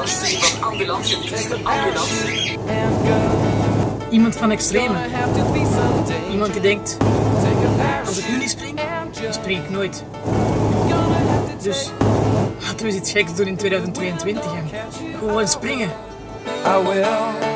studie van ambulancewezen. Ambulance. Iemand van extremen. Iemand die denkt, als ik nu niet spring, dan spring ik nooit. Dus laten we eens iets geks doen in 2022 en gewoon springen.